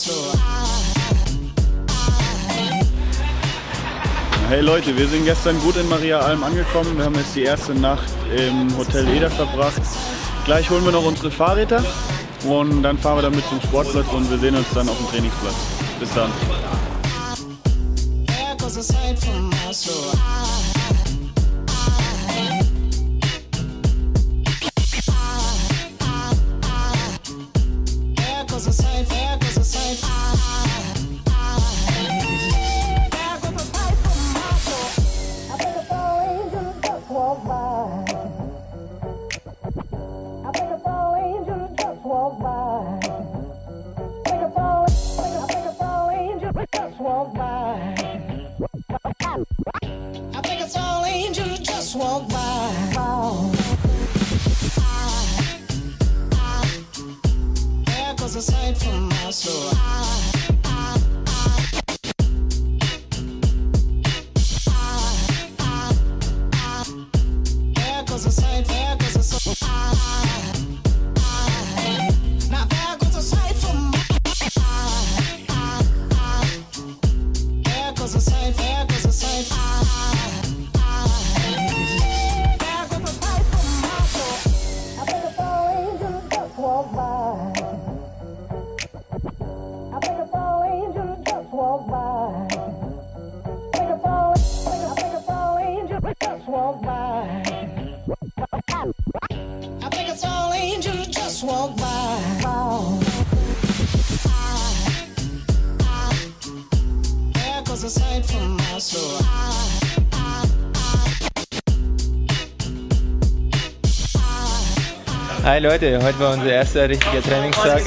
Hey Leute, wir sind gestern gut in Maria Alm angekommen. Wir haben jetzt die erste Nacht im Hotel Eder verbracht. Gleich holen wir noch unsere Fahrräder und dann fahren wir damit zum Sportplatz und wir sehen uns dann auf dem Trainingsplatz. Bis dann. Hi Leute, heute war unser erster richtiger Trainingstag.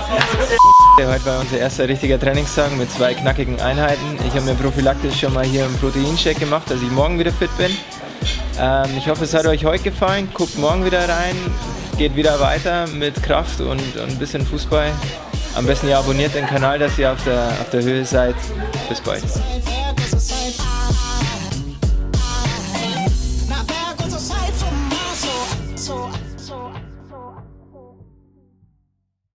Heute war unser erster richtiger Trainingstag mit 2 knackigen Einheiten. Ich habe mir prophylaktisch schon mal hier einen Proteinshake gemacht, dass ich morgen wieder fit bin. Ich hoffe, es hat euch heute gefallen. Guckt morgen wieder rein, geht wieder weiter mit Kraft und ein bisschen Fußball. Am besten ihr abonniert den Kanal, dass ihr auf der Höhe seid. Bis bald.